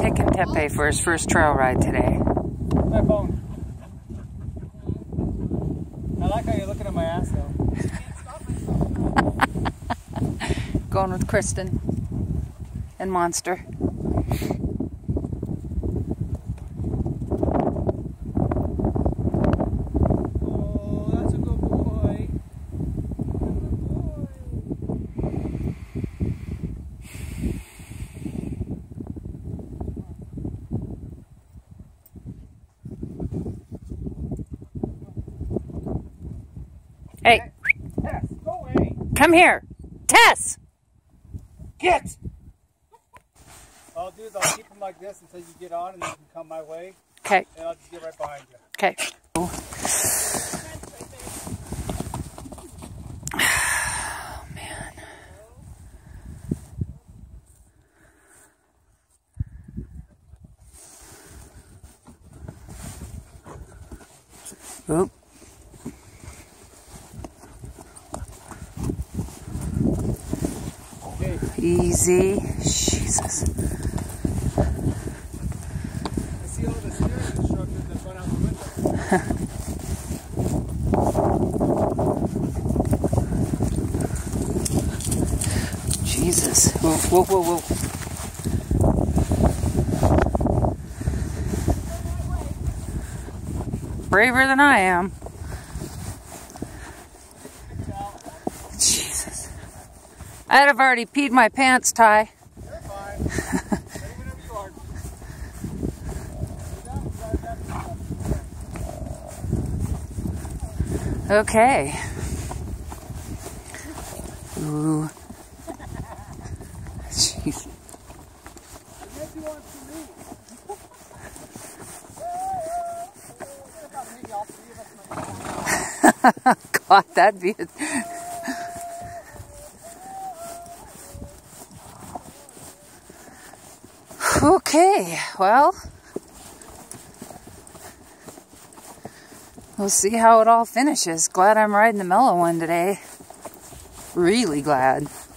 taking Tepe for his first trail ride today. My phone. I like how you're looking at my ass though. Going with Kristen and Monster. Oh, that's a good boy. Hey, Tess, go away. come here. Tess! Get! I'll do is I'll keep him like this until you get on and then you can come my way. Okay. And I'll just get right behind you. Okay. Oh, man. Oop. Easy. Jesus. I see all the steering instructors that run out the window. Jesus. Whoa, whoa, whoa, whoa. Braver than I am. Jesus. I'd have already peed my pants, Ty. You're fine. Ready whenever you are. Okay. Ooh. Jeez. God, that'd be it. Okay, well, we'll see how it all finishes. Glad I'm riding the mellow one today. Really glad.